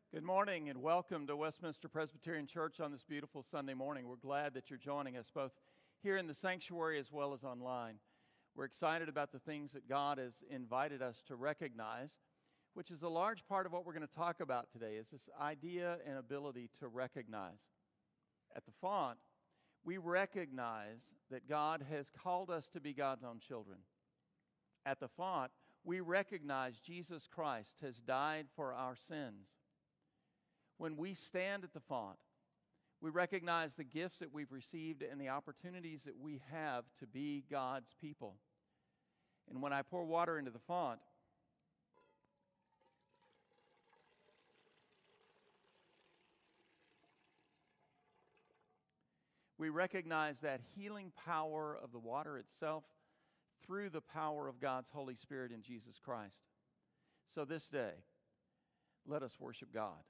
Good morning and welcome to Westminster Presbyterian Church on this beautiful Sunday morning. We're glad that you're joining us both here in the sanctuary as well as online. We're excited about the things that God has invited us to recognize, which is a large part of what we're going to talk about today, is this idea and ability to recognize. At the font, we recognize that God has called us to be God's own children. At the font, we recognize Jesus Christ has died for our sins. When we stand at the font, we recognize the gifts that we've received and the opportunities that we have to be God's people. And when I pour water into the font, we recognize that healing power of the water itself through the power of God's Holy Spirit in Jesus Christ. So this day, let us worship God.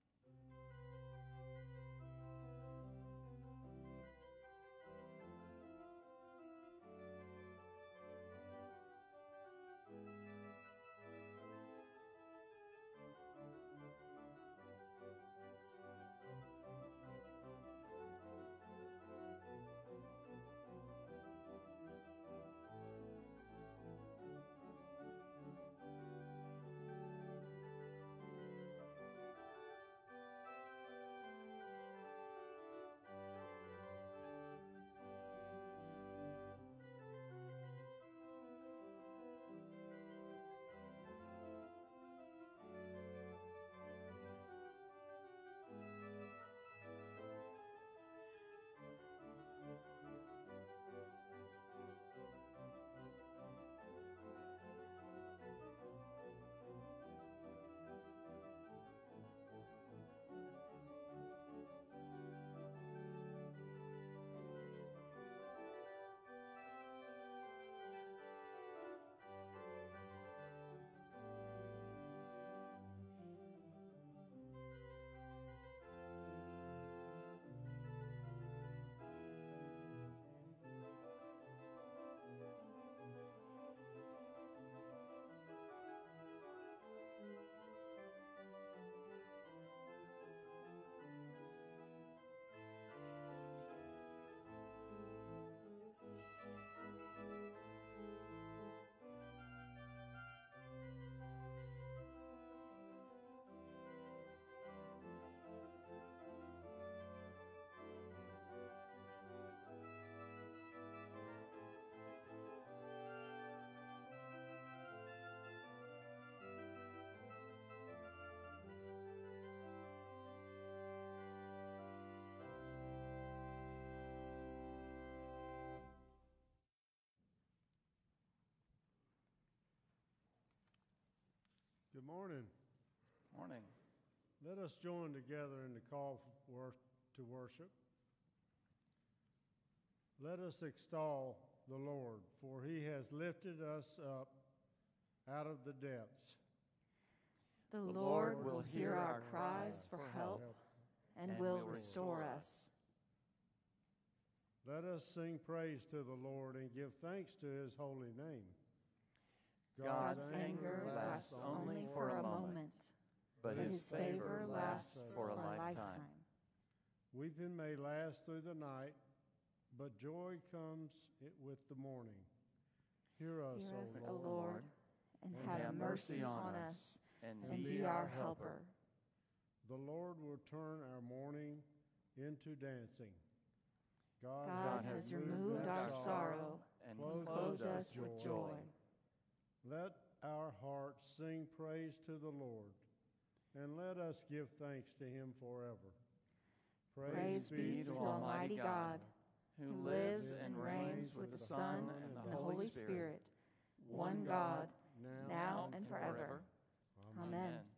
Good morning. Morning. Let us join together in the call to worship. Let us extol the Lord, for he has lifted us up out of the depths. The Lord will hear our cries for help and will restore us. Let us sing praise to the Lord and give thanks to his holy name. God's anger lasts only for a moment, but his favor lasts for a lifetime. Weeping may last through the night, but joy comes with the morning. Hear us, O Lord, and have mercy on us, and be our helper. The Lord will turn our mourning into dancing. God has removed our sorrow and clothed us with joy. Let our hearts sing praise to the Lord, and let us give thanks to him forever. Praise be to Almighty God, who lives and reigns with the Son and the Holy Spirit, one God, now and forever. Amen.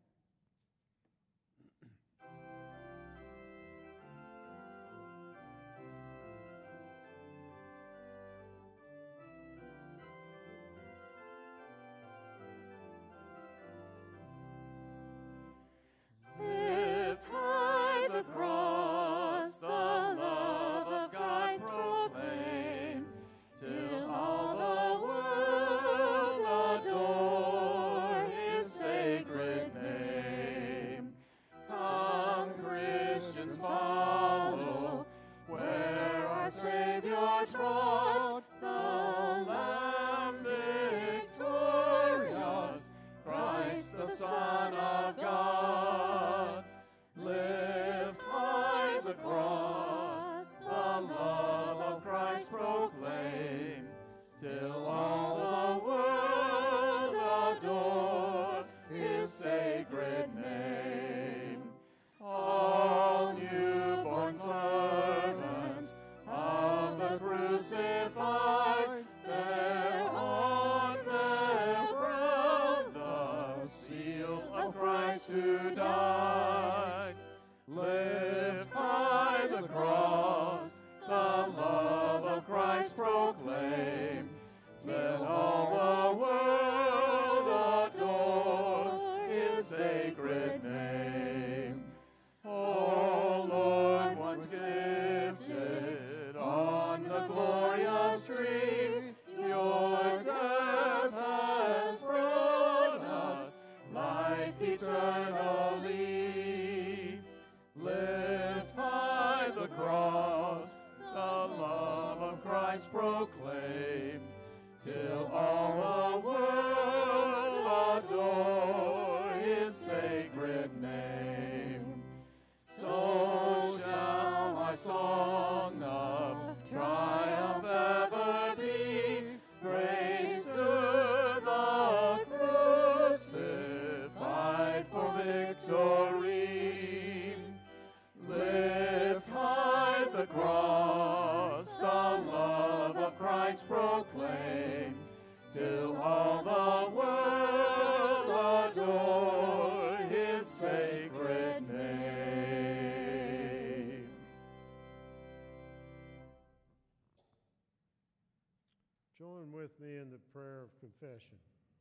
Lift high the cross, the love of Christ proclaim, till all the world adore his sacred name. who died. Lift high the cross, the love of Christ proclaim. Let all the world adore His sacred name. O Lord, once gifted on the glorious tree, your death has brought us life eternally. Lift high the cross, the love of Christ proclaim, till all the world adore His sacred name. So shall my song of triumph ever be, praise to the crucified for victory. Lift high the cross, the love of Christ proclaim, till all the world adore His sacred name. Join with me in the prayer of confession.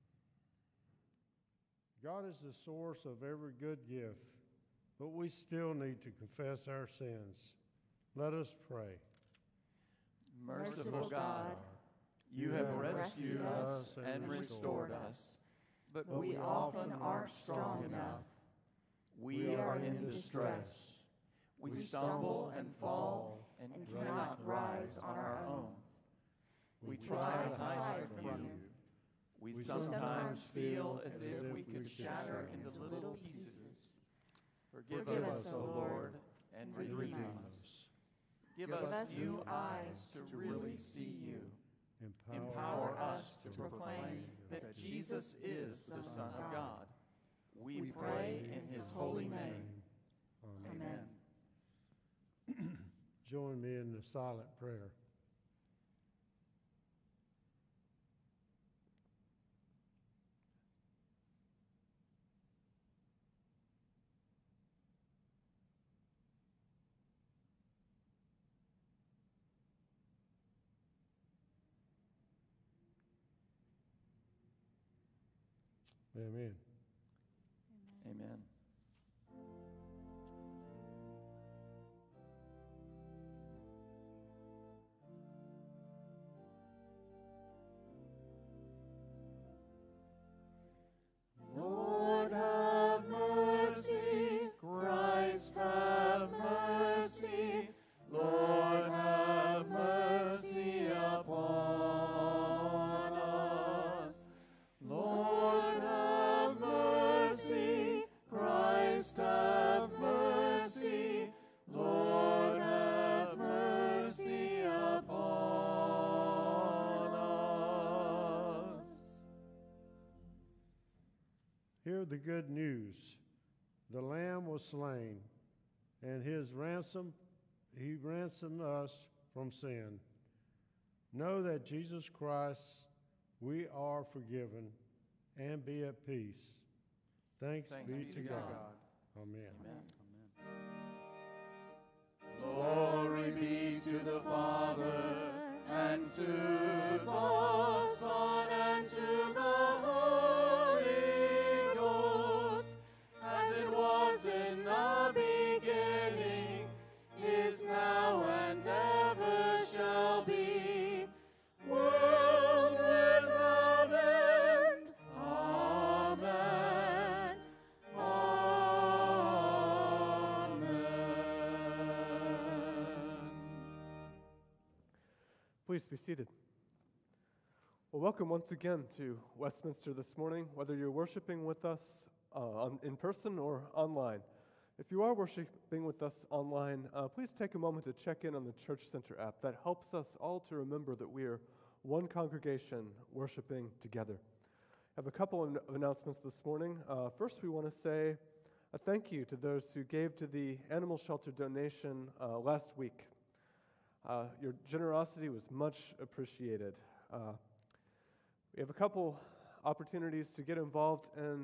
God is the source of every good gift, but we still need to confess our sins. Let us pray. Merciful God, you have rescued us and restored us, but we often aren't strong enough. We are in distress. We stumble and fall and cannot rise on our own. We try to hide from you. We sometimes feel as if we could shatter into little pieces. Forgive us, O Lord, and redeem us. Give us new eyes to really see you. Empower us to proclaim that Jesus is the Son of God. We pray in His holy name. Amen. Join me in the silent prayer. Amen. Amen. Lord, have mercy. Christ, have mercy. Lord, have mercy upon us. Lord, have mercy. Christ, have mercy. Lord, have mercy upon us. Hear the good news. The Lamb was slain, and He ransomed us from sin. Know that Jesus Christ, we are forgiven, and be at peace. Thanks be to God. Amen. Glory be to the Father, and to the Son, and to the Holy Ghost, as it was in the beginning, is now, and ever shall be, world without end. Amen. Please be seated. Well, welcome once again to Westminster this morning, whether you're worshiping with us in person or online. If you are worshiping with us online, please take a moment to check in on the Church Center app. That helps us all to remember that we are one congregation worshiping together. I have a couple of announcements this morning. First, we want to say a thank you to those who gave to the animal shelter donation last week. Your generosity was much appreciated. We have a couple opportunities to get involved in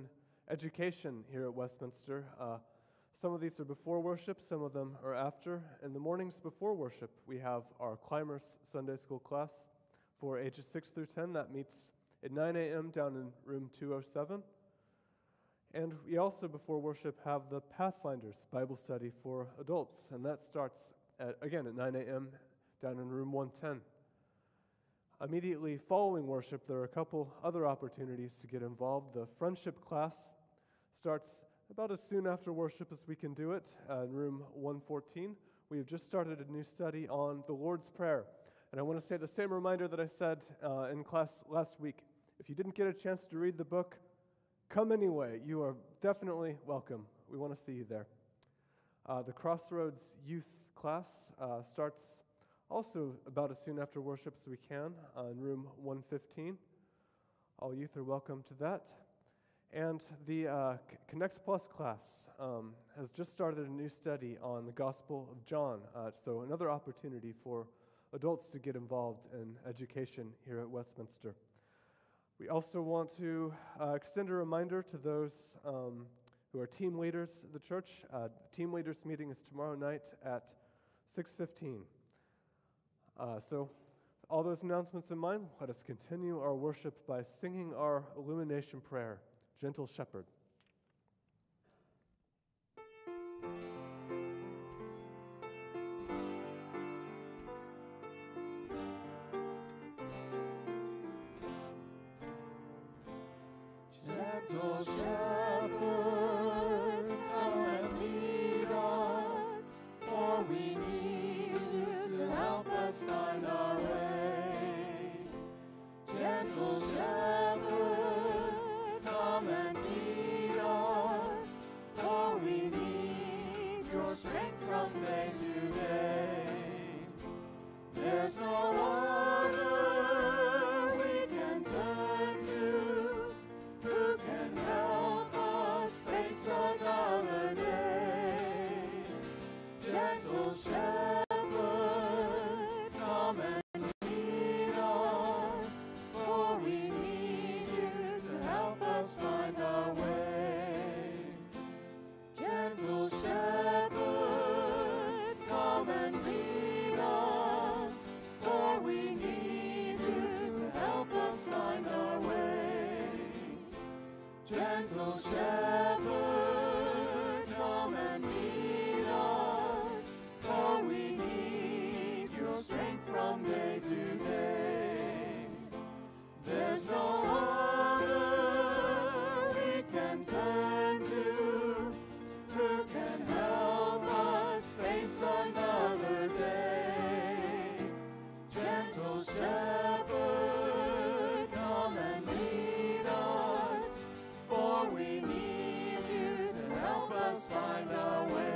education here at Westminster. Some of these are before worship, some of them are after. In the mornings before worship, we have our Climbers Sunday School class for ages 6 through 10. That meets at 9 a.m. down in room 207. And we also, before worship, have the Pathfinders Bible study for adults, and that starts, again, at 9 a.m. down in room 110. Immediately following worship, there are a couple other opportunities to get involved. The friendship class starts about as soon after worship as we can do it in room 114. We have just started a new study on the Lord's Prayer. And I want to say the same reminder that I said in class last week. If you didn't get a chance to read the book, come anyway. You are definitely welcome. We want to see you there. The Crossroads Youth class starts also about as soon after worship as we can in room 115. All youth are welcome to that. And the Connect Plus class has just started a new study on the Gospel of John. So another opportunity for adults to get involved in education here at Westminster. We also want to extend a reminder to those who are team leaders of the church. The team leaders meeting is tomorrow night at 6:15. So all those announcements in mind, let us continue our worship by singing our illumination prayer, Gentle Shepherd. Gentle Shepherd, come and lead us, for we need you to help us find our way. Gentle Shepherd, come and lead us, for we need your strength from day to day. There's no other we can turn to who can help us face another day. Gentle Shepherd, come and lead us, for we need you to help us find our way. Gentle Shepherd, come and lead us, for we need you to help us find our way. Gentle Shepherd, come and lead us, for we need your strength from day to day. There's no other we can turn to who can help us face another day. Gentle Shepherd, come and lead us, for we need you to help us find our way.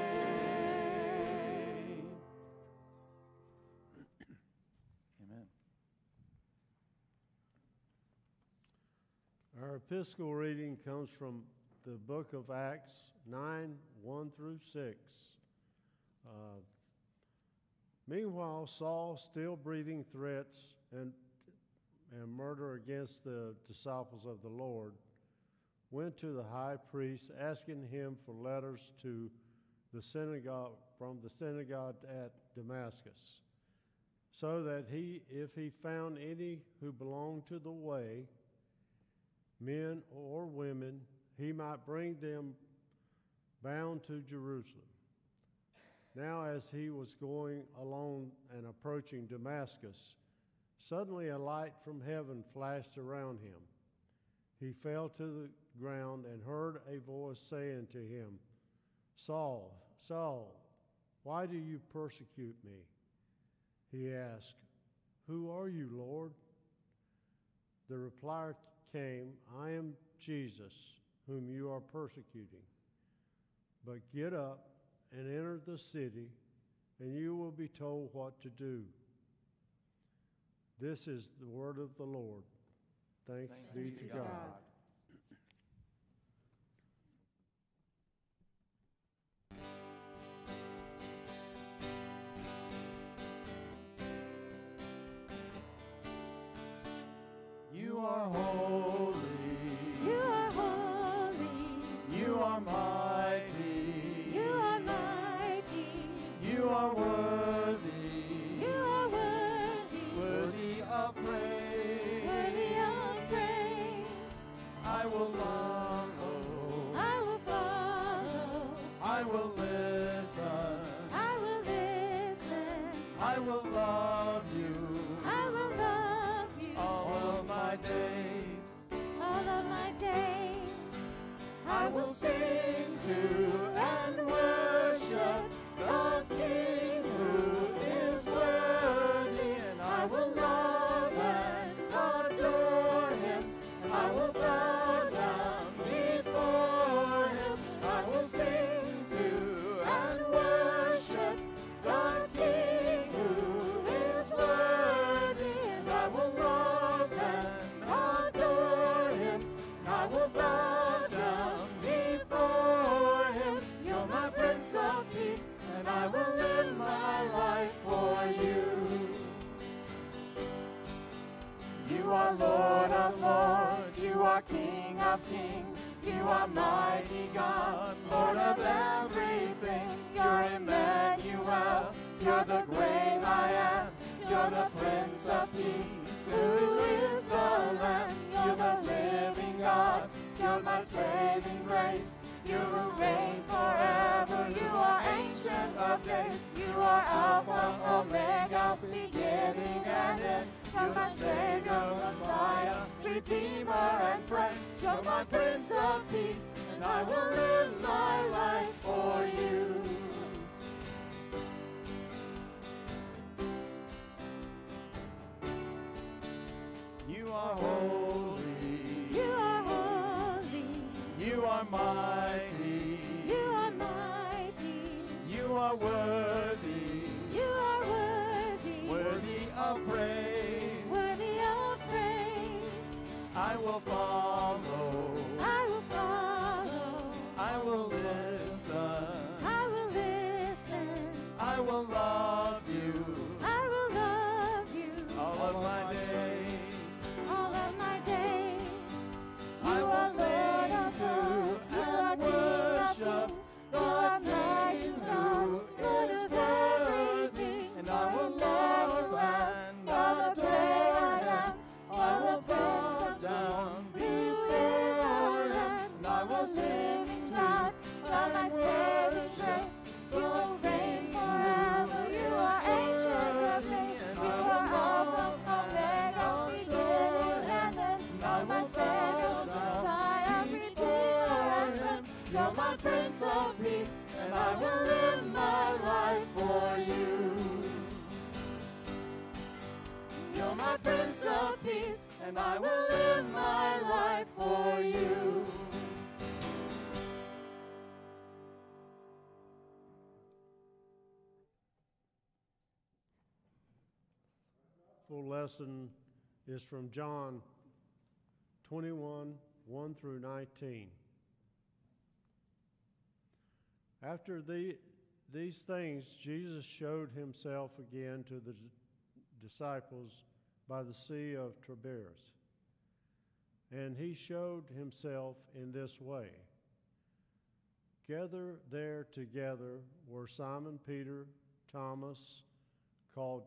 Amen. Our episcopal reading comes from the book of Acts 9, 1 through 6. Meanwhile, Saul, still breathing threats and murder against the disciples of the Lord, went to the high priest, asking him for letters to the synagogue from the synagogue at Damascus, so that if he found any who belonged to the way, men or women, he might bring them bound to Jerusalem. Now as he was going along and approaching Damascus, suddenly a light from heaven flashed around him. He fell to the ground and heard a voice saying to him, "Saul, Saul, why do you persecute me?" He asked, "Who are you, Lord?" The reply came, "I am Jesus, whom you are persecuting. But get up and enter the city, and you will be told what to do." This is the word of the Lord. Thanks be to God. You are holy. You are holy. I will listen. I will listen. I will love you. I will love you. All of my days. All of my days. I will sing to and worship the King who is worthy, and I will love and adore him. I will bow down before him. I will sing to and worship the King who is worthy, and I will love and adore him. I will bow down before him. You're my Prince of Peace, and I will live my life for you. You are Lord of Lords, you are King of Kings, you are mighty God, Lord of everything. You're Emmanuel, you're the great I am, you're the Prince of Peace, who is the Lamb. You're the living God, you're my saving grace, you will reign forever. You are Ancient of Days, you are Alpha, Omega, beginning and end. You're my Savior, Messiah, Redeemer and friend. You're my Prince of Peace, and I will live my life for you. You are holy. You are holy. You are mighty. You are mighty. You are worthy. You are worthy. Worthy of praise. Worthy of praise. I will follow. I will follow. I will listen. I will listen. I will love you. I will love you. All of my days. All of my days. I You will are Lord sing of to lords. You are and King of worship kings. You are the mighty King God, who Lord is of worthy, everything. and I will love and You're the adore great I him. am. I You're will the bow Prince of down Peace. Who is the before him, Lamb? and I will You're the sing living to God. You're my and saving worship grace. You the will reign King forever. who You is are Ancient of worthy, Days. and You I are will Alpha, love Omega, and beginning adore and him. end. And I You're my will Savior, bow Messiah, down Redeemer before and him. friend. You're my Prince of Peace, and I will live my life for you. You're my Prince of Peace, and I will live my life for you. Full lesson is from John 21, 1 through 19. After these things, Jesus showed himself again to the disciples by the Sea of Tiberias. And he showed himself in this way. Gathered there together were Simon Peter, Thomas, called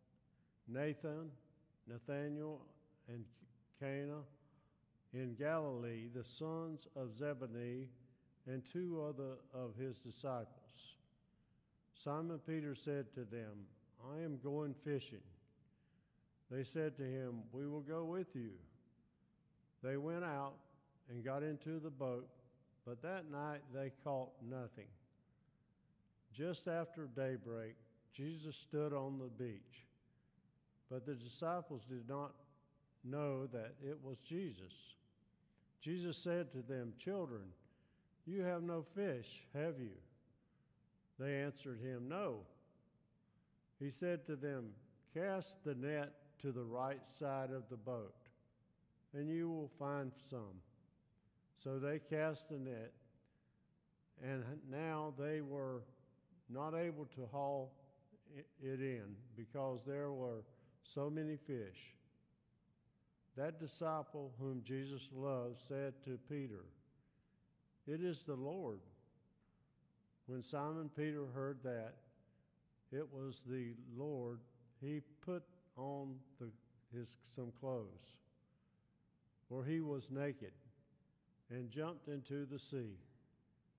Nathanael, and Cana in Galilee, the sons of Zebedee, and two other of his disciples. Simon Peter said to them, I am going fishing. They said to him, we will go with you. They went out and got into the boat, but that night they caught nothing. Just after daybreak, Jesus stood on the beach, but the disciples did not know that it was Jesus. Jesus said to them, children, you have no fish, have you? They answered him, no. He said to them, cast the net to the right side of the boat, and you will find some. So they cast the net, and now they were not able to haul it in because there were so many fish. That disciple whom Jesus loved said to Peter, it is the Lord. When Simon Peter heard that it was the Lord, he put on some clothes, for he was naked, and jumped into the sea.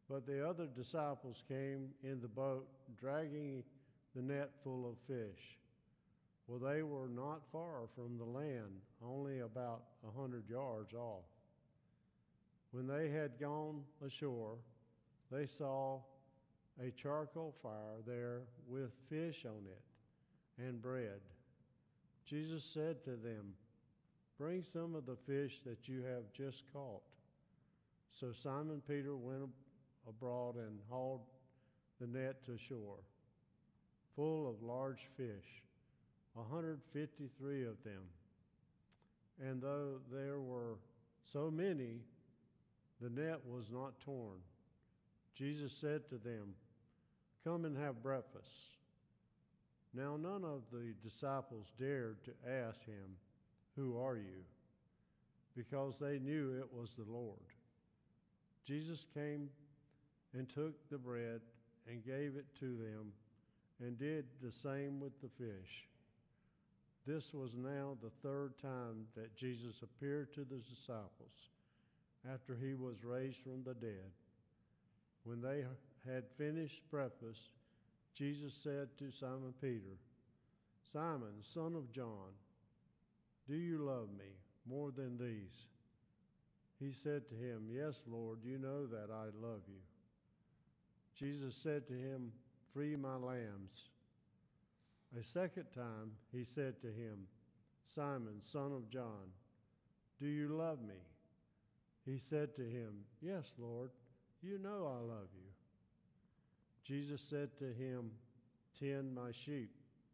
But the other disciples came in the boat, dragging the net full of fish. Well, they were not far from the land, only about 100 yards off. When they had gone ashore, they saw a charcoal fire there with fish on it and bread. Jesus said to them, "Bring some of the fish that you have just caught." So Simon Peter went abroad and hauled the net to shore, full of large fish, 153 of them. And though there were so many, the net was not torn. Jesus said to them, "Come and have breakfast." Now none of the disciples dared to ask him, "Who are you?" because they knew it was the Lord. Jesus came and took the bread and gave it to them, and did the same with the fish. This was now the third time that Jesus appeared to the disciples after he was raised from the dead. When they had finished breakfast, Jesus said to Simon Peter, "Simon, son of John, do you love me more than these?" He said to him, "Yes, Lord, you know that I love you." Jesus said to him, "Free my lambs." A second time he said to him, "Simon, son of John, do you love me?" He said to him, "Yes, Lord, you know I love you." Jesus said to him, "Tend my sheep."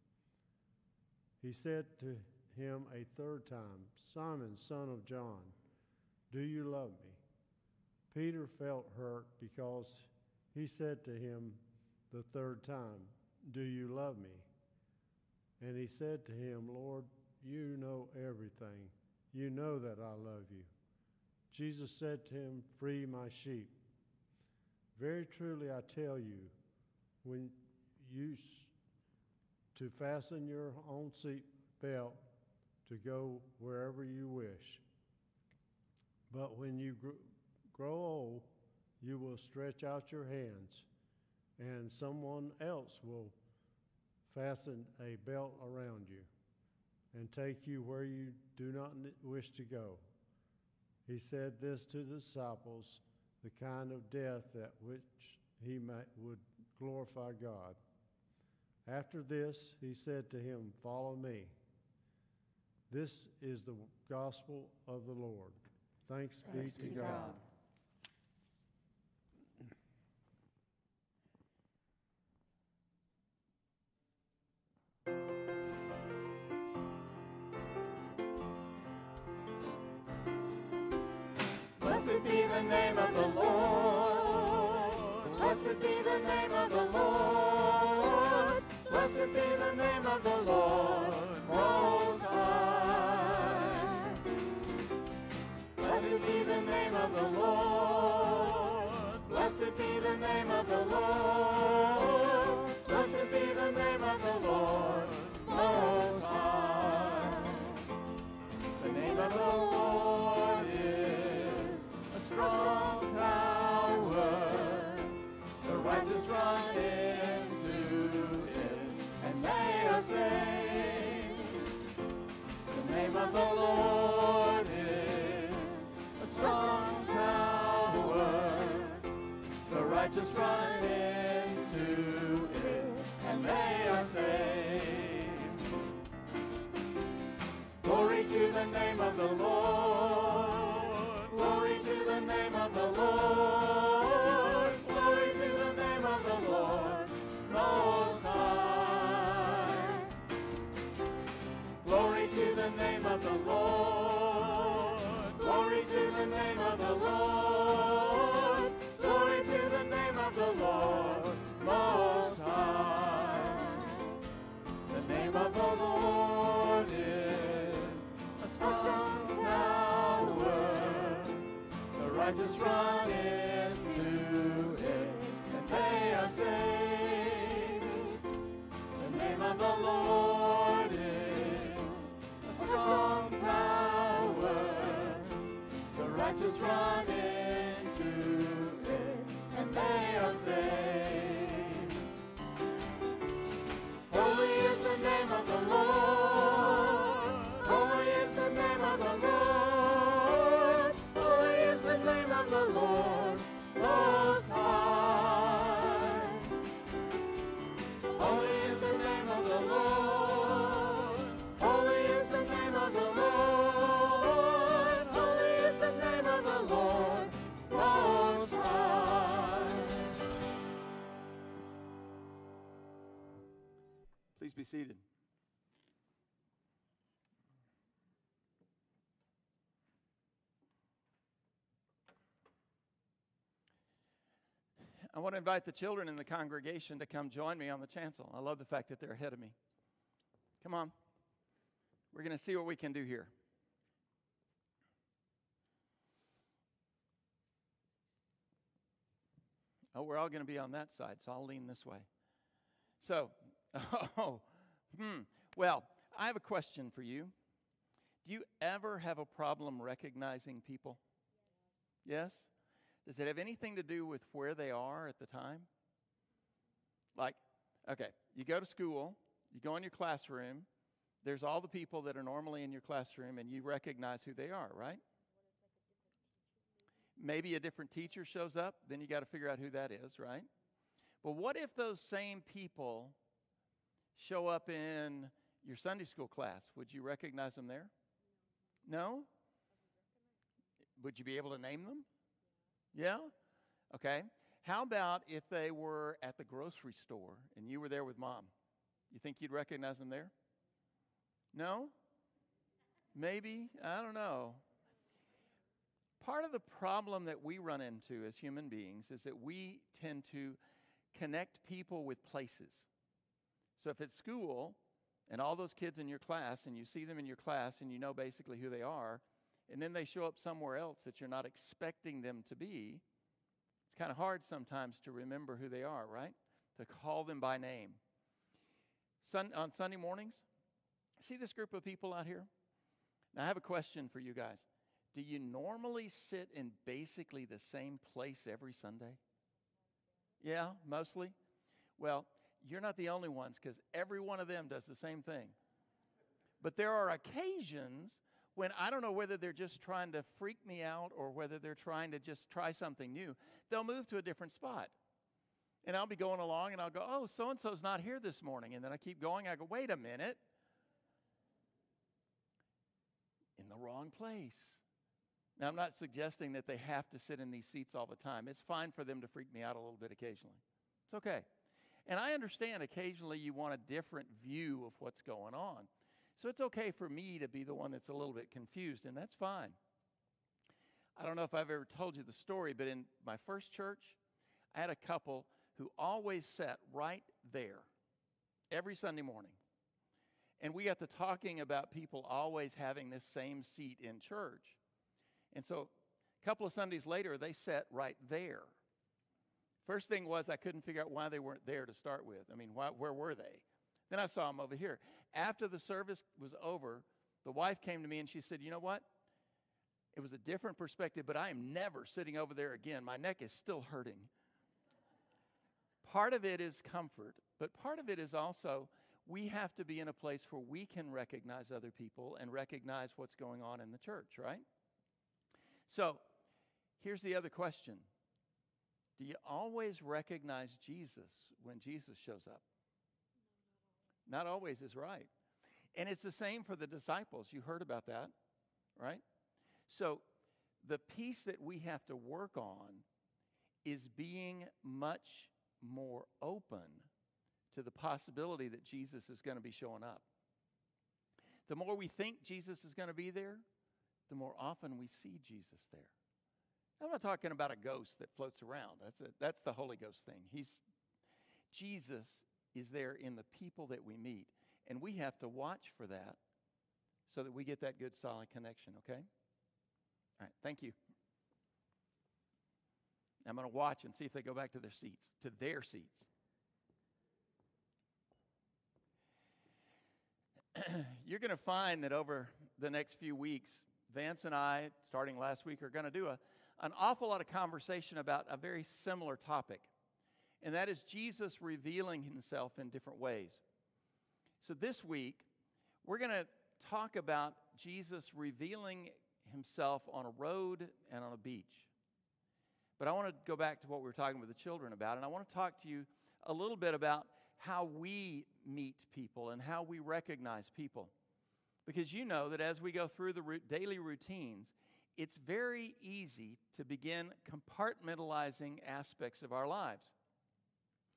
He said to him a third time, "Simon, son of John, do you love me?" Peter felt hurt because he said to him the third time, "Do you love me?" And he said to him, "Lord, you know everything. You know that I love you." Jesus said to him, "Free my sheep. Very truly I tell you, when you to fasten your own seat belt to go wherever you wish. But when you grow old, you will stretch out your hands, and someone else will fasten a belt around you and take you where you do not wish to go." He said this to the disciples, the kind of death that which he would glorify God. After this, he said to him, "Follow me." This is the gospel of the Lord. Thanks be to God. Blessed be the name of the Lord. Blessed be the name of the Lord. Blessed be the name of the Lord Most High. Blessed be the name of the Lord. Blessed be the name of the Lord. Blessed be the name of the Lord Most High. The name of the Lord is a strong tower. The righteous run into it, and they are saved. The name of the Lord is a strong tower. The righteous run into it, and they are saved. Glory to the name of the Lord. Glory to the name of the Lord. Glory to the name of the Lord Most High. Glory to the name of the Lord. Glory to the name of the Lord. Glory to the name of the Lord Most High. The name of the Lord is a strong tower. The righteous run into it, and they are saved. The name of the Lord is a strong tower. The righteous run into it, and they Please be seated. I want to invite the children in the congregation to come join me on the chancel. I love the fact that they're ahead of me. Come on. We're going to see what we can do here. Oh, we're all going to be on that side, so I'll lean this way. So, well, I have a question for you. Do you ever have a problem recognizing people? Yes? Does it have anything to do with where they are at the time? Like, okay, you go to school, you go in your classroom, there's all the people that are normally in your classroom, and you recognize who they are, right? Maybe a different teacher shows up, then you got to figure out who that is, right? But what if those same people show up in your Sunday school class? Would you recognize them there? No? Would you be able to name them? Yeah? Okay. How about if they were at the grocery store and you were there with Mom? You think you'd recognize them there? No? Maybe? I don't know. Part of the problem that we run into as human beings is that we tend to connect people with places. So if it's school and all those kids in your class and you see them in your class and you know basically who they are, and then they show up somewhere else that you're not expecting them to be, it's kind of hard sometimes to remember who they are, right? To call them by name. On Sunday mornings, see this group of people out here? Now I have a question for you guys. Do you normally sit in basically the same place every Sunday? Yeah, mostly? Well, you're not the only ones, because every one of them does the same thing. But there are occasions when I don't know whether they're just trying to freak me out or whether they're trying to just try something new. They'll move to a different spot. And I'll be going along and I'll go, oh, so-and-so's not here this morning. And then I keep going. I go, wait a minute. In the wrong place. Now, I'm not suggesting that they have to sit in these seats all the time. It's fine for them to freak me out a little bit occasionally. It's okay. And I understand occasionally you want a different view of what's going on. So it's okay for me to be the one that's a little bit confused, and that's fine. I don't know if I've ever told you the story, but in my first church, I had a couple who always sat right there every Sunday morning. And we got to talking about people always having this same seat in church. And so a couple of Sundays later, they sat right there. First thing was I couldn't figure out why they weren't there to start with. I mean, where were they? Then I saw them over here. After the service was over, the wife came to me and she said, you know what? It was a different perspective, but I am never sitting over there again. My neck is still hurting. Part of it is comfort, but part of it is also we have to be in a place where we can recognize other people and recognize what's going on in the church, right? So here's the other question. Do you always recognize Jesus when Jesus shows up? Not always is right. And it's the same for the disciples. You heard about that, right? So the piece that we have to work on is being much more open to the possibility that Jesus is going to be showing up. The more we think Jesus is going to be there, the more often we see Jesus there. I'm not talking about a ghost that floats around. That's the Holy Ghost thing. Jesus is there in the people that we meet. And we have to watch for that so that we get that good, solid connection, okay? All right, thank you. I'm going to watch and see if they go back to their seats. You're going to find that over the next few weeks, Vance and I, starting last week, are going to do an awful lot of conversation about a very similar topic. And that is Jesus revealing himself in different ways. So this week, we're going to talk about Jesus revealing himself on a road and on a beach. But I want to go back to what we were talking with the children about, and I want to talk to you a little bit about how we meet people and how we recognize people. Because you know that as we go through the daily routines, it's very easy to begin compartmentalizing aspects of our lives.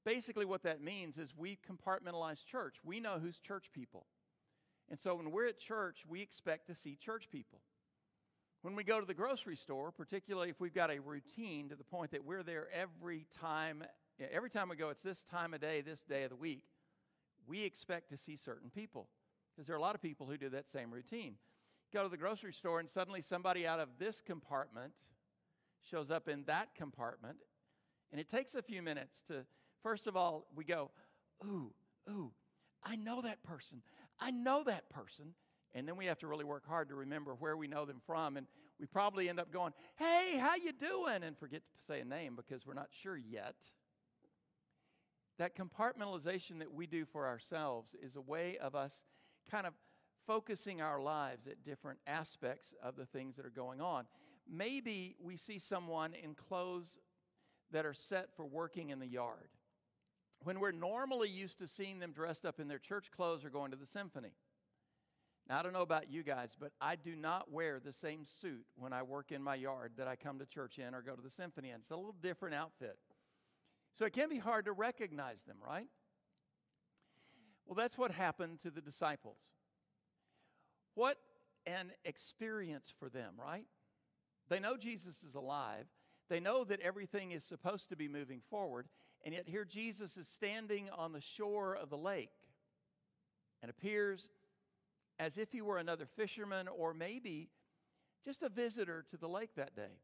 basically what that means is we compartmentalize church. We know who's church people. And so when we're at church, we expect to see church people. When we go to the grocery store, particularly if we've got a routine to the point that we're there every time we go, it's this time of day, this day of the week, we expect to see certain people. Because there are a lot of people who do that same routine. Go to the grocery store and suddenly somebody out of this compartment shows up in that compartment. And it takes a few minutes to, first of all, we go, ooh, I know that person. I know that person. And then we have to really work hard to remember where we know them from. And we probably end up going, hey, how you doing? And forget to say a name because we're not sure yet. That compartmentalization that we do for ourselves is a way of us kind of focusing our lives at different aspects of the things that are going on. Maybe we see someone in clothes that are set for working in the yard, when we're normally used to seeing them dressed up in their church clothes or going to the symphony. Now, I don't know about you guys, but I do not wear the same suit when I work in my yard that I come to church in or go to the symphony in. It's a little different outfit. So it can be hard to recognize them, right? Well, that's what happened to the disciples. What an experience for them, right? They know Jesus is alive. They know that everything is supposed to be moving forward. And yet here Jesus is standing on the shore of the lake and appears as if he were another fisherman or maybe just a visitor to the lake that day.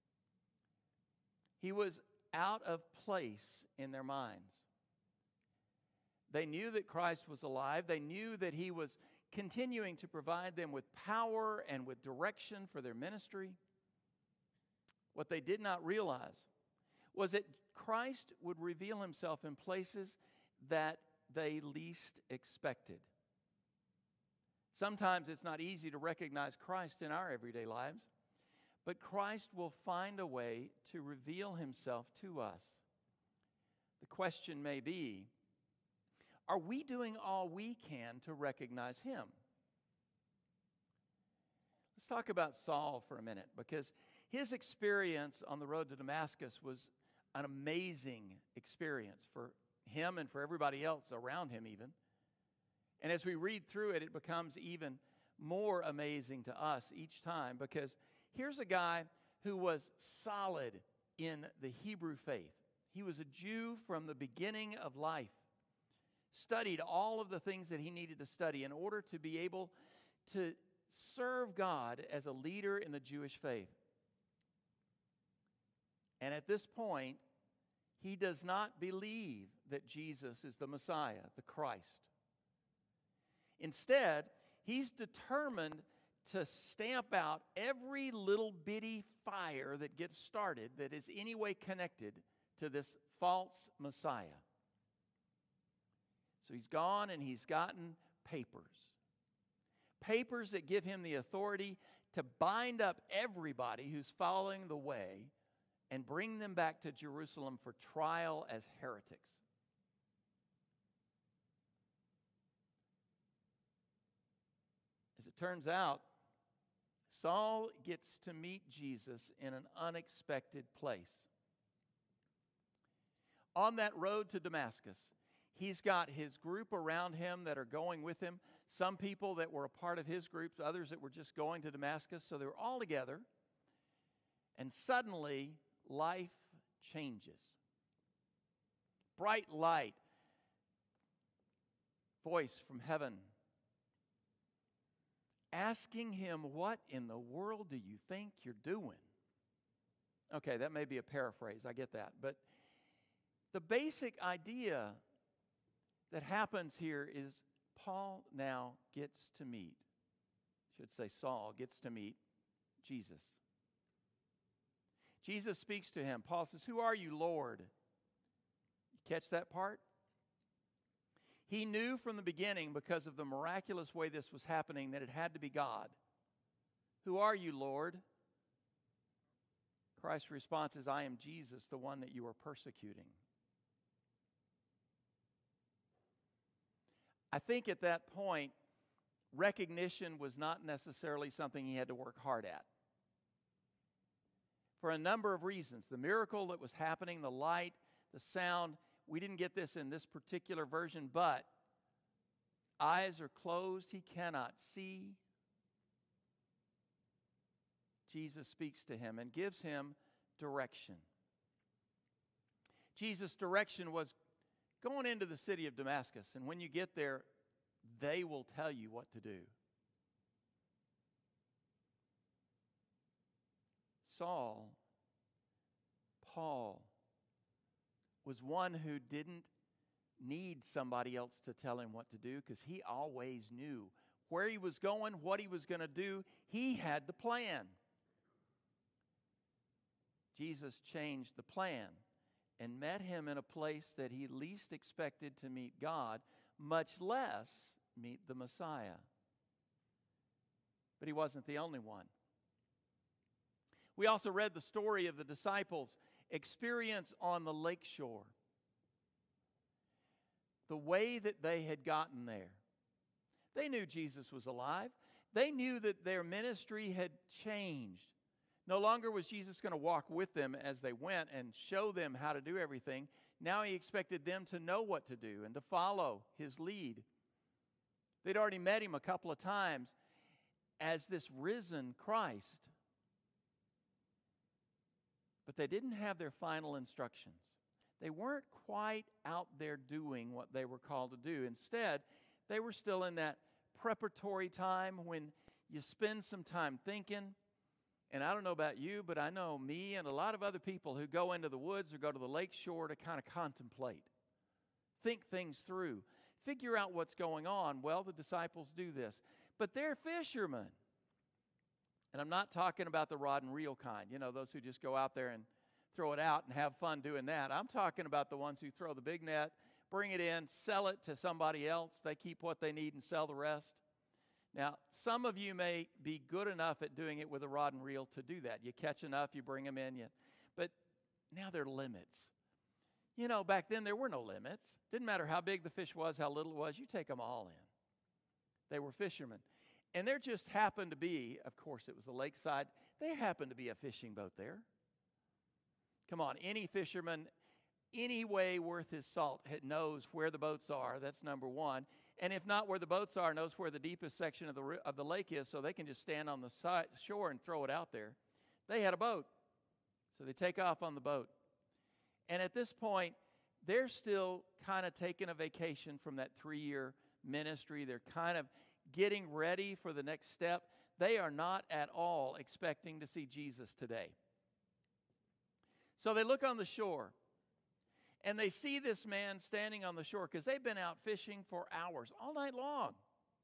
He was out of place in their minds. They knew that Christ was alive. They knew that he was continuing to provide them with power and with direction for their ministry. What they did not realize was that Christ would reveal himself in places that they least expected. Sometimes it's not easy to recognize Christ in our everyday lives, but Christ will find a way to reveal himself to us. The question may be, are we doing all we can to recognize him? Let's talk about Saul for a minute, because his experience on the road to Damascus was an amazing experience for him and for everybody else around him even. And as we read through it, it becomes even more amazing to us each time, because here's a guy who was solid in the Hebrew faith. He was a Jew from the beginning of life, studied all of the things that he needed to study in order to be able to serve God as a leader in the Jewish faith. And at this point, he does not believe that Jesus is the Messiah, the Christ. Instead, he's determined to stamp out every little bitty fire that gets started that is any way connected to this false Messiah. So he's gone and he's gotten papers. Papers that give him the authority to bind up everybody who's following the way and bring them back to Jerusalem for trial as heretics. As it turns out, Saul gets to meet Jesus in an unexpected place. On that road to Damascus, he's got his group around him that are going with him. Some people that were a part of his group, others that were just going to Damascus. So they were all together. And suddenly, life changes. Bright light. Voice from heaven. Asking him, what in the world do you think you're doing? Okay, that may be a paraphrase. I get that. But the basic idea that happens here is Paul now gets to meet, Saul gets to meet Jesus. Jesus speaks to him. Paul says, "Who are you, Lord?" You catch that part? He knew from the beginning, because of the miraculous way this was happening, that it had to be God. "Who are you, Lord?" Christ's response is, "I am Jesus, the one that you are persecuting." I think at that point, recognition was not necessarily something he had to work hard at. For a number of reasons. The miracle that was happening, the light, the sound, We didn't get this in this particular version, but eyes are closed, he cannot see. Jesus speaks to him and gives him direction. Jesus' direction was going into the city of Damascus, and when you get there, they will tell you what to do. Paul, was one who didn't need somebody else to tell him what to do because he always knew where he was going, what he was going to do. He had the plan. Jesus changed the plan and met him in a place that he least expected to meet God, much less meet the Messiah. But he wasn't the only one. We also read the story of the disciples' experience on the lakeshore. The way that they had gotten there. They knew Jesus was alive. They knew that their ministry had changed. No longer was Jesus going to walk with them as they went and show them how to do everything. Now he expected them to know what to do and to follow his lead. They'd already met him a couple of times as this risen Christ. But they didn't have their final instructions. They weren't quite out there doing what they were called to do. Instead, they were still in that preparatory time when you spend some time thinking. And I don't know about you, but I know me and a lot of other people who go into the woods or go to the lake shore to kind of contemplate, think things through, figure out what's going on. Well, the disciples do this. But they're fishermen. And I'm not talking about the rod and reel kind, those who just go out there and throw it out and have fun doing that. I'm talking about the ones who throw the big net, bring it in, sell it to somebody else. They keep what they need and sell the rest. Now, some of you may be good enough at doing it with a rod and reel to do that. You catch enough, you bring them in. But now there are limits. Back then there were no limits. Didn't matter how big the fish was, how little it was. You take them all in. They were fishermen. And there just happened to be, of course it was the lakeside, there happened to be a fishing boat there. Come on, any fisherman, any way worth his salt knows where the boats are. That's number one. And if not where the boats are, knows where the deepest section of the lake is, so they can just stand on the shore and throw it out there. They had a boat, so they take off on the boat. And at this point, they're still kind of taking a vacation from that 3-year ministry. They're kind of getting ready for the next step. They are not at all expecting to see Jesus today. So they look on the shore, and they see this man standing on the shore because they've been out fishing for hours, all night long.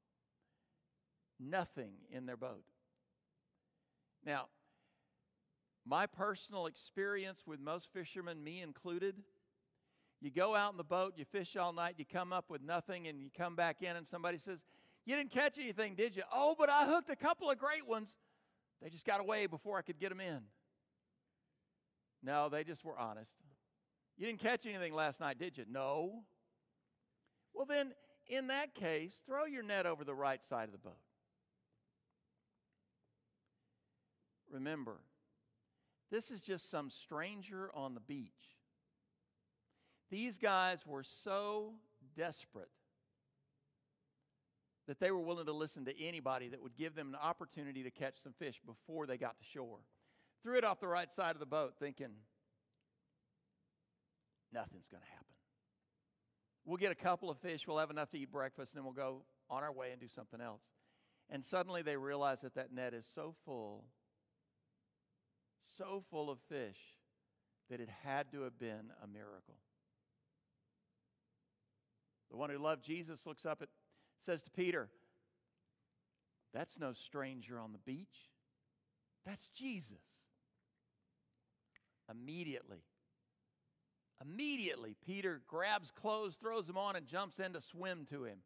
Nothing in their boat. Now, my personal experience with most fishermen, me included, you go out in the boat, you fish all night, you come up with nothing, and you come back in, and somebody says, "You didn't catch anything, did you?" "Oh, but I hooked a couple of great ones. They just got away before I could get them in." No, they just were honest. "You didn't catch anything last night, did you?" "No." Well, then, in that case, throw your net over the right side of the boat. Remember, this is just some stranger on the beach. These guys were so desperate that they were willing to listen to anybody that would give them an opportunity to catch some fish before they got to shore. Threw it off the right side of the boat thinking, nothing's going to happen. We'll get a couple of fish, we'll have enough to eat breakfast, and then we'll go on our way and do something else. And suddenly they realize that that net is so full of fish, that it had to have been a miracle. The one who loved Jesus looks up and says to Peter, "That's no stranger on the beach. That's Jesus." Immediately, Peter grabs clothes, throws them on, and jumps in to swim to him.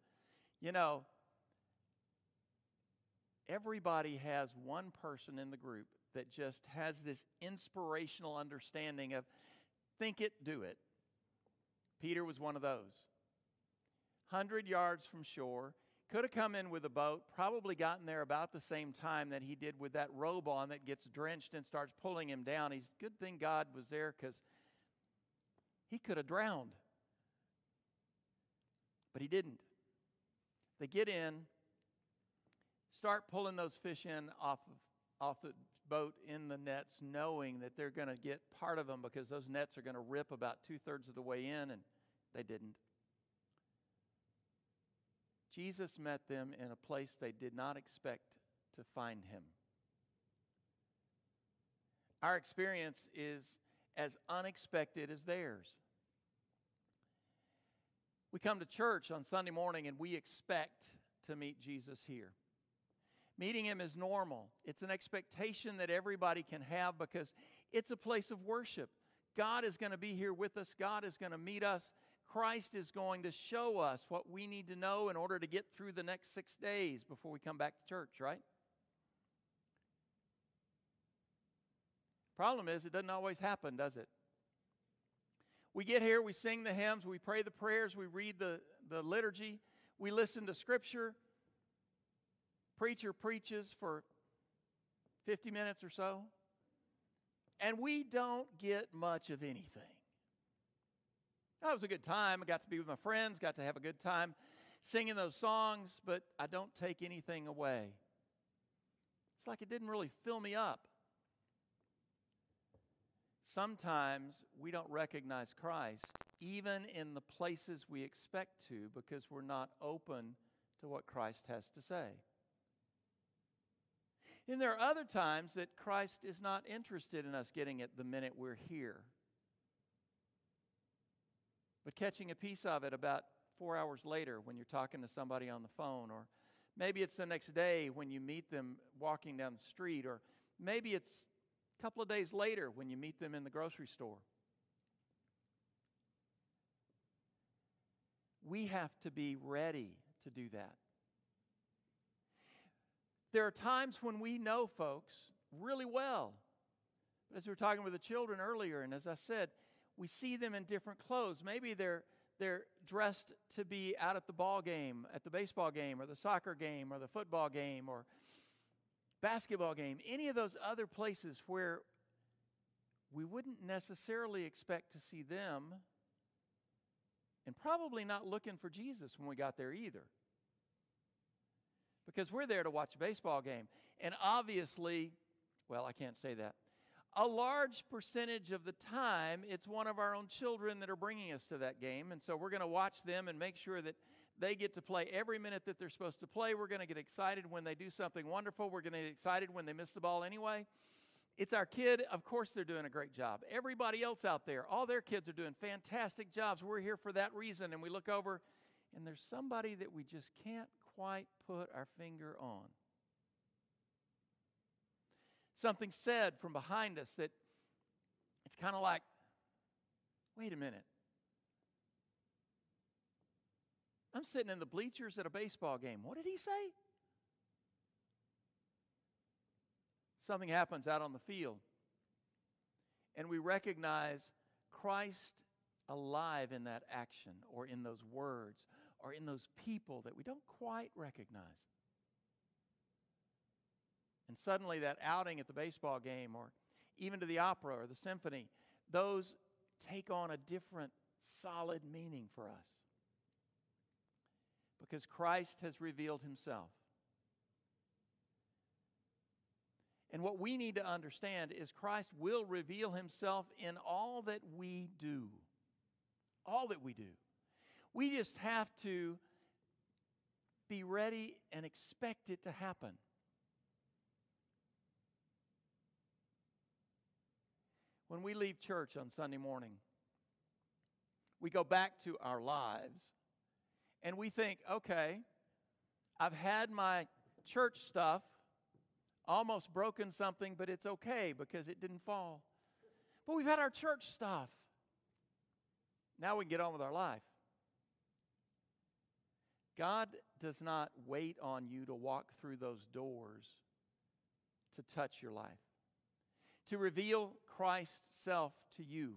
Everybody has one person in the group that just has this inspirational understanding of think it, do it. Peter was one of those. 100 yards from shore, could have come in with a boat, probably gotten there about the same time that he did with that robe on that gets drenched and starts pulling him down. Good thing God was there because he could have drowned. But he didn't. They get in, start pulling those fish in off the boat in the nets, knowing that they're going to get part of them because those nets are going to rip about 2/3 of the way in, and they didn't. Jesus met them in a place they did not expect to find him. Our experience is as unexpected as theirs. We come to church on Sunday morning and we expect to meet Jesus here. Meeting him is normal. It's an expectation that everybody can have because it's a place of worship. God is going to be here with us. God is going to meet us. Christ is going to show us what we need to know in order to get through the next 6 days before we come back to church, right? Problem is, it doesn't always happen, does it? We get here, we sing the hymns, we pray the prayers, we read the liturgy, we listen to Scripture. Preacher preaches for 50 minutes or so, and we don't get much of anything. That was a good time. I got to be with my friends, got to have a good time singing those songs, but I don't take anything away. It's like it didn't really fill me up. Sometimes we don't recognize Christ, even in the places we expect to, because we're not open to what Christ has to say. And there are other times that Christ is not interested in us getting it the minute we're here, but catching a piece of it about 4 hours later when you're talking to somebody on the phone, or maybe it's the next day when you meet them walking down the street, or maybe it's a couple of days later when you meet them in the grocery store. We have to be ready to do that. There are times when we know folks really well. As we were talking with the children earlier, and as I said, we see them in different clothes. Maybe they're dressed to be out at the ball game, at the baseball game, or the soccer game, or the football game, or basketball game. Any of those other places where we wouldn't necessarily expect to see them, and probably not looking for Jesus when we got there either. Because we're there to watch a baseball game. And obviously, well, I can't say that. A large percentage of the time, it's one of our own children that are bringing us to that game. And so we're going to watch them and make sure that they get to play every minute that they're supposed to play. We're going to get excited when they do something wonderful. We're going to get excited when they miss the ball anyway. It's our kid. Of course, they're doing a great job. Everybody else out there, all their kids are doing fantastic jobs. We're here for that reason. And we look over, and there's somebody that we just can't quite put our finger on. Something said from behind us that it's kind of like, wait a minute. I'm sitting in the bleachers at a baseball game. What did he say? Something happens out on the field, and we recognize Christ alive in that action, or in those words, or in those people that we don't quite recognize. And suddenly that outing at the baseball game, or even to the opera or the symphony, those take on a different solid meaning for us. Because Christ has revealed himself. And what we need to understand is Christ will reveal himself in all that we do. All that we do. We just have to be ready and expect it to happen. When we leave church on Sunday morning, we go back to our lives and we think, okay, I've had my church stuff, almost broken something, but it's okay because it didn't fall. But we've had our church stuff. Now we can get on with our life. God does not wait on you to walk through those doors to touch your life, to reveal Christ's self to you.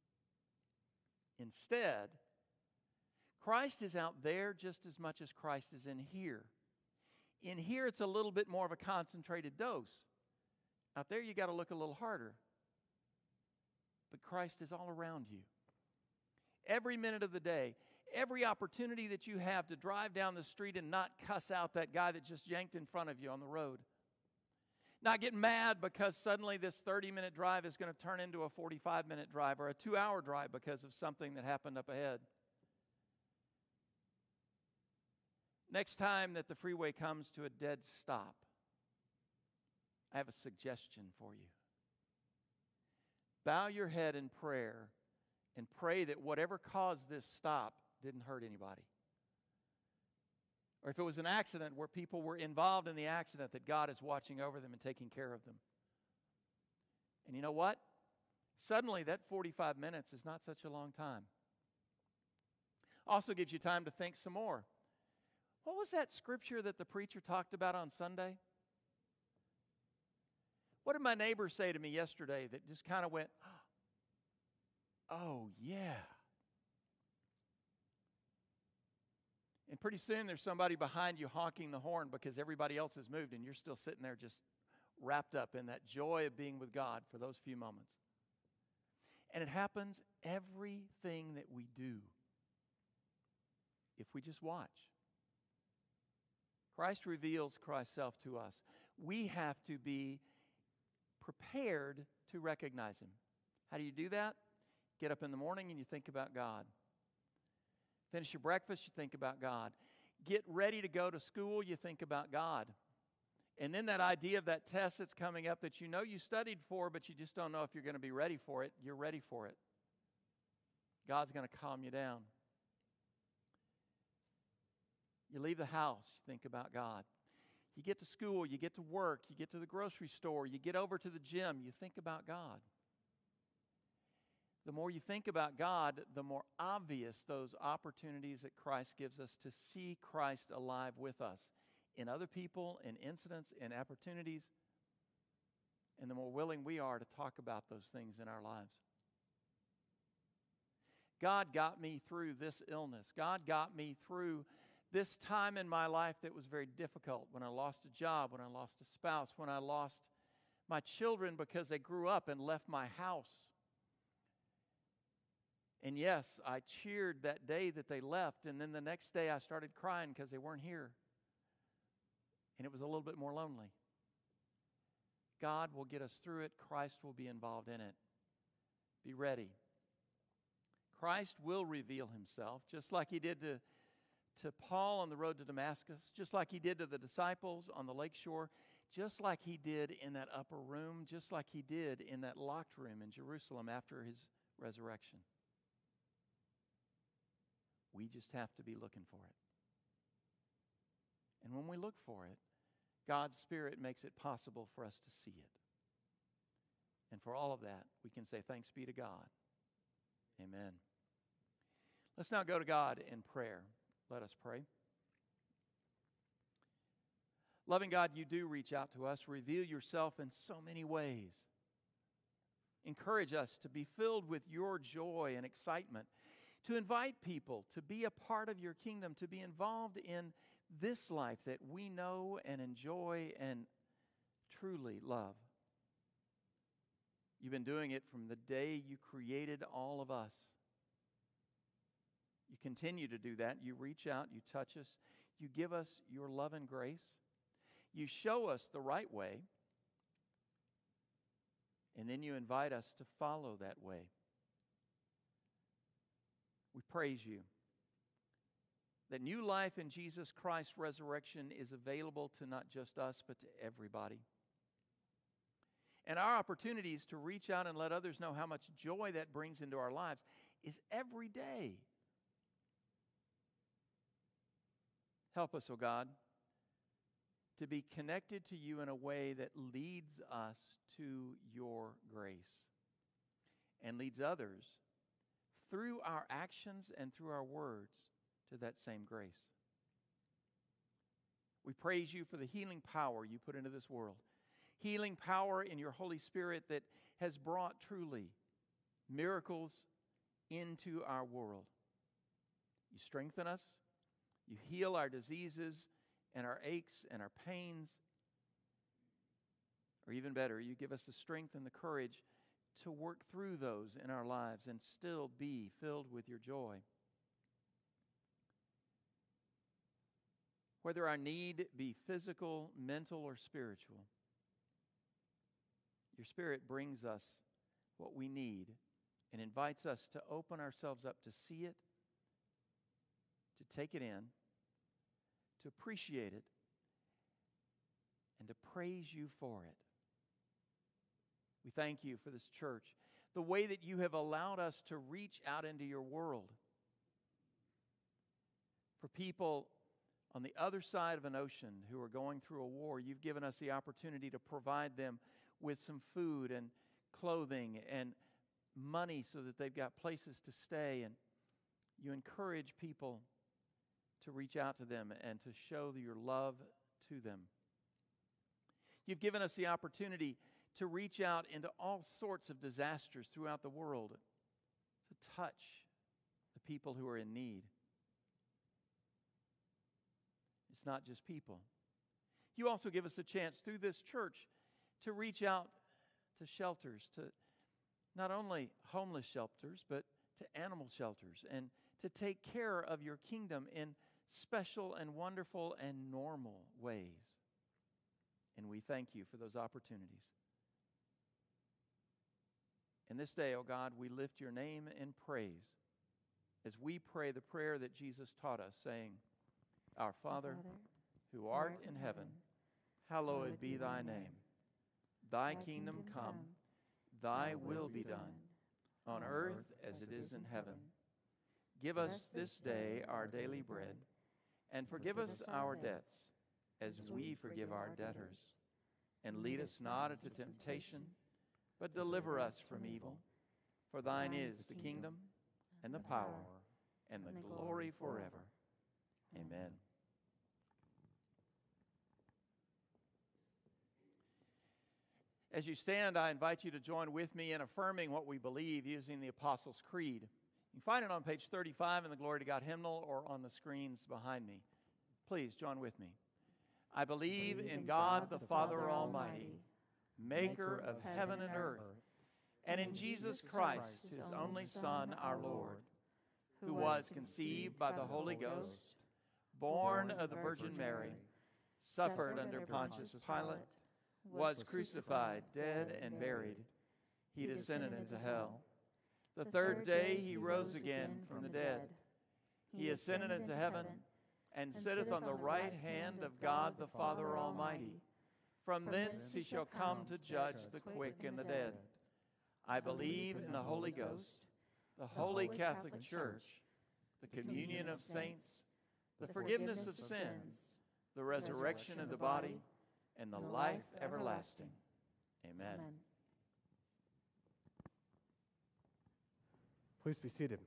Instead, Christ is out there just as much as Christ is in here. In here, it's a little bit more of a concentrated dose. Out there, you got to look a little harder. But Christ is all around you. Every minute of the day, Every opportunity that you have to drive down the street and not cuss out that guy that just yanked in front of you on the road. Not get mad because suddenly this 30-minute drive is going to turn into a 45-minute drive or a 2-hour drive because of something that happened up ahead. Next time that the freeway comes to a dead stop, I have a suggestion for you. Bow your head in prayer and pray that whatever caused this stop didn't hurt anybody. Or if it was an accident where people were involved in the accident, that God is watching over them and taking care of them. And you know what? Suddenly that 45 minutes is not such a long time. Also gives you time to think some more. What was that scripture that the preacher talked about on Sunday? What did my neighbor say to me yesterday that just kind of went, oh, yeah. And pretty soon there's somebody behind you honking the horn because everybody else has moved and you're still sitting there just wrapped up in that joy of being with God for those few moments. And it happens everything that we do if we just watch. Christ reveals Christ's self to us. We have to be prepared to recognize Him. How do you do that? Get up in the morning and you think about God. Finish your breakfast, you think about God. Get ready to go to school, you think about God. And then that idea of that test that's coming up that you know you studied for, but you just don't know if you're going to be ready for it, you're ready for it. God's going to calm you down. You leave the house, you think about God. You get to school, you get to work, you get to the grocery store, you get over to the gym, you think about God. The more you think about God, the more obvious those opportunities that Christ gives us to see Christ alive with us in other people, in incidents, in opportunities, and the more willing we are to talk about those things in our lives. God got me through this illness. God got me through this time in my life that was very difficult, when I lost a job, when I lost a spouse, when I lost my children because they grew up and left my house. And yes, I cheered that day that they left, and then the next day I started crying because they weren't here. And it was a little bit more lonely. God will get us through it. Christ will be involved in it. Be ready. Christ will reveal Himself, just like He did to Paul on the road to Damascus, just like He did to the disciples on the lakeshore, just like He did in that upper room, just like He did in that locked room in Jerusalem after His resurrection. We just have to be looking for it. And when we look for it, God's Spirit makes it possible for us to see it. And for all of that, we can say thanks be to God. Amen. Let's now go to God in prayer. Let us pray. Loving God, You do reach out to us, reveal Yourself in so many ways. Encourage us to be filled with Your joy and excitement, to invite people to be a part of Your kingdom, to be involved in this life that we know and enjoy and truly love. You've been doing it from the day You created all of us. You continue to do that. You reach out, You touch us, You give us Your love and grace. You show us the right way, and then You invite us to follow that way. We praise You that new life in Jesus Christ's resurrection is available to not just us, but to everybody. And our opportunities to reach out and let others know how much joy that brings into our lives is every day. Help us, oh God, to be connected to You in a way that leads us to Your grace and leads others through our actions and through our words to that same grace. We praise You for the healing power You put into this world. Healing power in Your Holy Spirit that has brought truly miracles into our world. You strengthen us. You heal our diseases and our aches and our pains. Or even better, You give us the strength and the courage to work through those in our lives and still be filled with Your joy. whether our need be physical, mental, or spiritual. Your Spirit brings us what we need and invites us to open ourselves up to see it, to take it in, to appreciate it, and to praise you for it. We thank you for this church, the way that you have allowed us to reach out into your world. For people on the other side of an ocean who are going through a war, you've given us the opportunity to provide them with some food and clothing and money so that they've got places to stay. And you encourage people to reach out to them and to show your love to them. You've given us the opportunity to reach out into all sorts of disasters throughout the world, to touch the people who are in need. It's not just people. You also give us a chance through this church to reach out to shelters, to not only homeless shelters, but to animal shelters, and to take care of your kingdom in special and wonderful and normal ways. And we thank you for those opportunities. And this day, oh God, we lift your name in praise as we pray the prayer that Jesus taught us, saying, Our Father, who art in heaven, hallowed be thy name. Thy kingdom come, thy will be done, on earth as it is in heaven. Give us this day our daily bread, and forgive us our debts, as we forgive our debtors. And lead us not into temptation, but deliver us from evil. For thine is the kingdom, and the power, and the glory forever. Amen. As you stand, I invite you to join with me in affirming what we believe using the Apostles' Creed. You can find it on page 35 in the Glory to God hymnal or on the screens behind me. Please join with me. I believe in God the Father Almighty, maker of heaven and earth, and in Jesus Christ, his only Son, our Lord, who was conceived by the Holy Ghost, born of the Virgin Mary, suffered under Pontius Pilate, was crucified, dead, and buried. He descended into hell. The third day he rose again from the dead. He ascended into heaven and sitteth on the right hand of God the Father Almighty. From thence he shall come to judge the quick and the dead. I believe in the Holy Ghost, the Holy Catholic Church, the communion of saints, the forgiveness of sins, the resurrection of the body, and the life everlasting. Amen. Please be seated.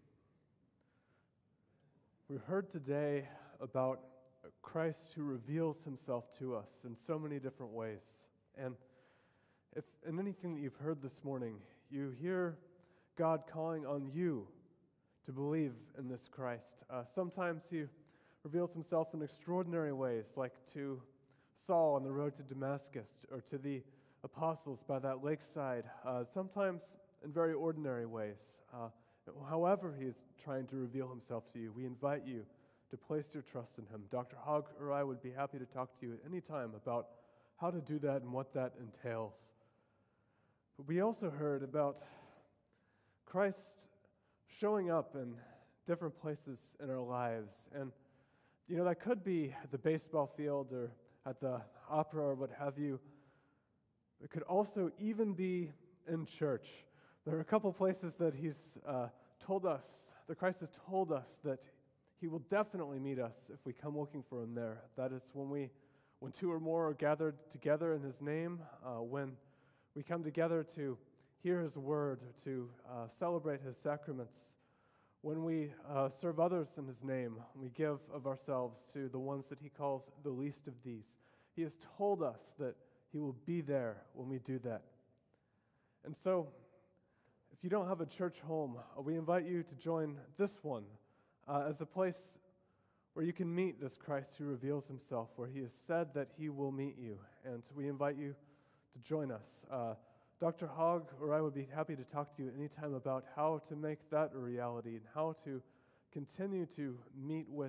We heard today about Christ who reveals himself to us in so many different ways. And if in anything that you've heard this morning, you hear God calling on you to believe in this Christ. Sometimes he reveals himself in extraordinary ways, like to Saul on the road to Damascus, or to the apostles by that lakeside, sometimes in very ordinary ways. However he is trying to reveal himself to you, we invite you to place your trust in him. Dr. Hogg or I would be happy to talk to you at any time about how to do that and what that entails. But we also heard about Christ showing up in different places in our lives. And, that could be at the baseball field or at the opera or what have you. It could also even be in church. There are a couple places that he's told us, that Christ has told us that he will definitely meet us if we come looking for him there. That is when two or more are gathered together in his name, when we come together to hear his word, to celebrate his sacraments, when we serve others in his name, we give of ourselves to the ones that he calls the least of these. He has told us that he will be there when we do that. And so, if you don't have a church home, we invite you to join this one as a place where you can meet this Christ who reveals himself, where he has said that he will meet you. And we invite you to join us. Dr. Hogg or I would be happy to talk to you anytime about how to make that a reality and how to continue to meet with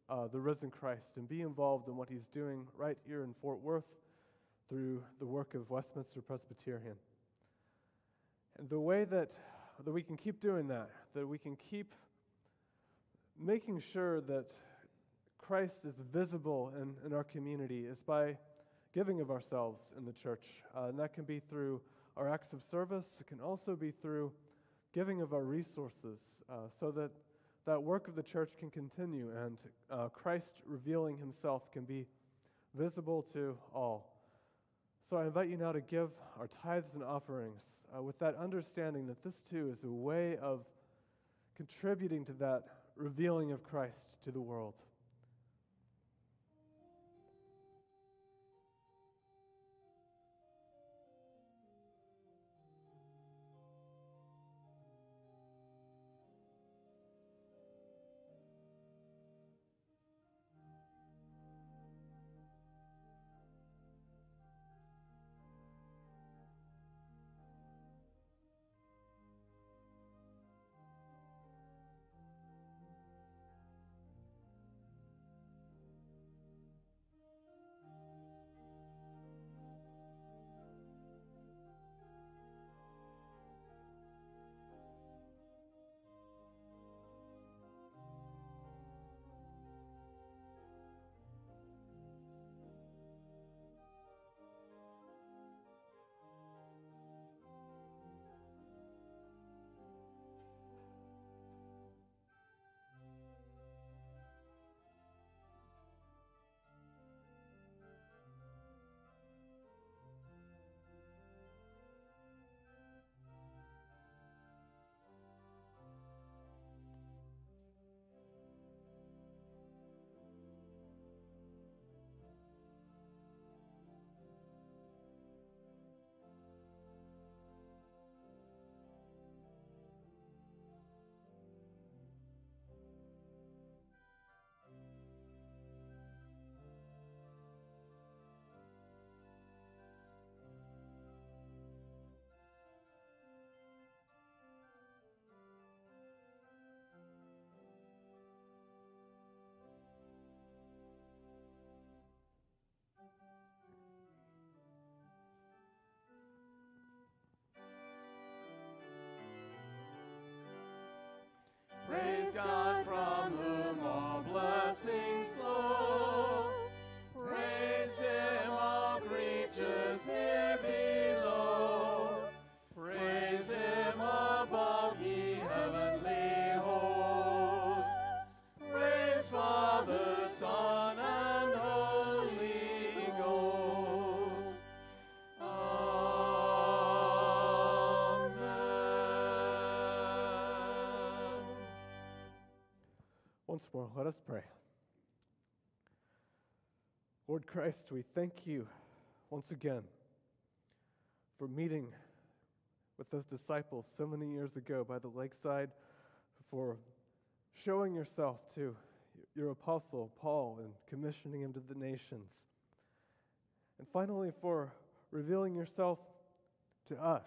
the risen Christ and be involved in what he's doing right here in Fort Worth through the work of Westminster Presbyterian. And the way that we can keep doing that we can keep making sure that Christ is visible in our community is by giving of ourselves in the church. And that can be through our acts of service. It can also be through giving of our resources so that that work of the church can continue and Christ revealing himself can be visible to all. So I invite you now to give our tithes and offerings with that understanding that this too is a way of contributing to that revealing of Christ to the world. Praise God from whom all blessings flow. Praise him, all creatures here below. Praise him above, ye heavenly hosts. Praise Father, Son, and Holy Ghost. Once more, let us pray. Lord Christ, we thank you once again for meeting with those disciples so many years ago by the lakeside, for showing yourself to your apostle Paul and commissioning him to the nations, and finally for revealing yourself to us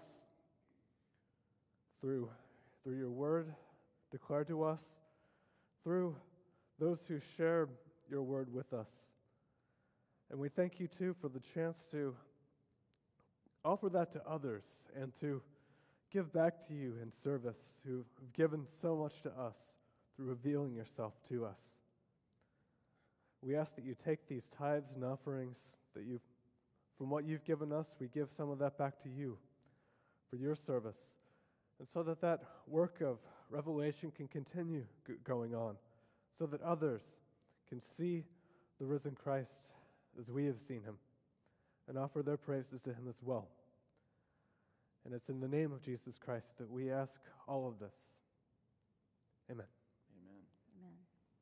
through your word declared to us, through those who share your word with us. And we thank you, too, for the chance to offer that to others and to give back to you in service, who have given so much to us through revealing yourself to us. We ask that you take these tithes and offerings from what you've given us, we give some of that back to you for your service, and so that that work of revelation can continue going on, so that others can see the risen Christ as we have seen him, and offer their praises to him as well. And it's in the name of Jesus Christ that we ask all of this. Amen. Amen. Amen.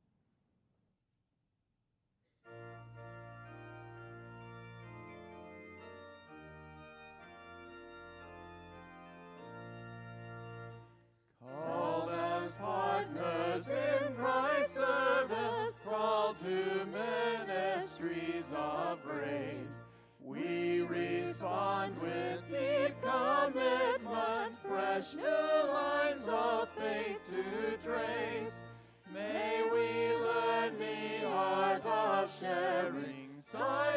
Called as partners in Christ's service, called to ministries of grace, we respond with deep commitment, fresh new lines of faith to trace. May we learn the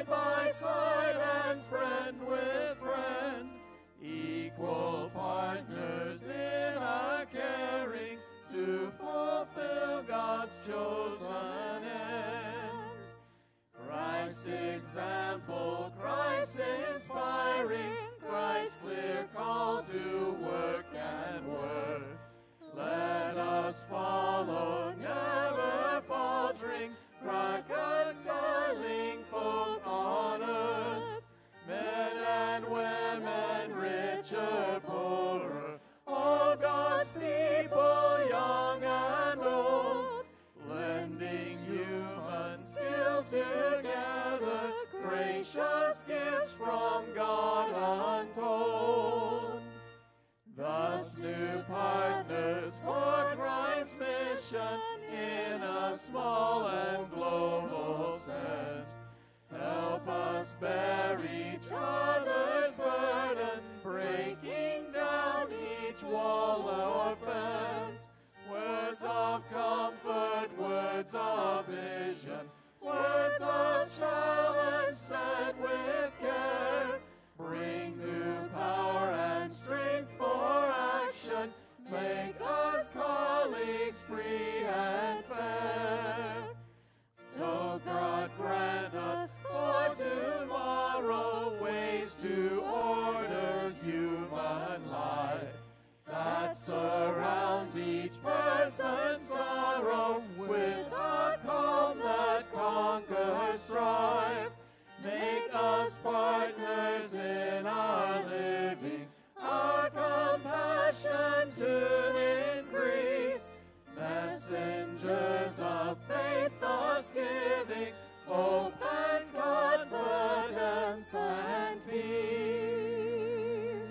side by side and friend with friend, equal partners in our caring to fulfill God's chosen end. Christ's example, Christ inspiring, Christ's clear call to work and worth. Let us follow, never faltering, reconciling folk on earth. Men and women, rich or poor, all God's people, young and old, lending human skills together, gracious gifts from God untold. Thus new partners for Christ's mission in a small and global sense. Help us bear each other's burdens, breaking down each wall or fence. Words of comfort, words of vision, words of challenge said with care. Bring new power and strength for action. Make us colleagues free and fair. So God grant us for tomorrow ways to order human life that surround each person's sorrow with a calm that conquers strife. Make us partners in our living, our compassion to increase, messengers of faith thus giving, hope and confidence and peace.